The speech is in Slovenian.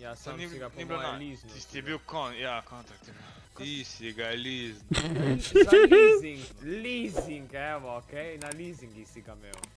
Ja, sam si ga po moje LIZNU. Tisti je bil kontakt je bil. Ti si ga LIZNU. Za leasing, evo, okej, na leasingi si ga imel.